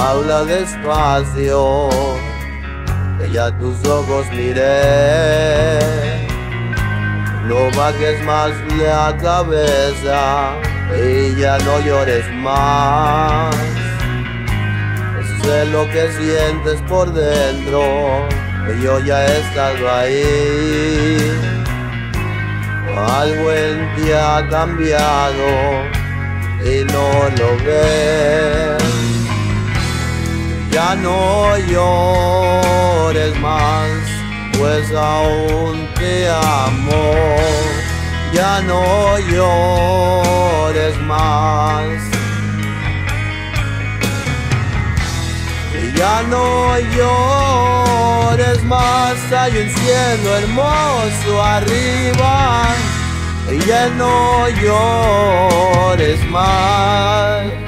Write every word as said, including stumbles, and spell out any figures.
habla despacio, que ya tus ojos miré. No bajes más la cabeza y ya no llores más. Sé lo que sientes por dentro, que yo ya he estado ahí. Algo en ti ha cambiado y no lo ves. Ya no llores más, pues aún te amo. Ya no llores más. Ya no llores más, hay un cielo hermoso arriba. Ya no llores más.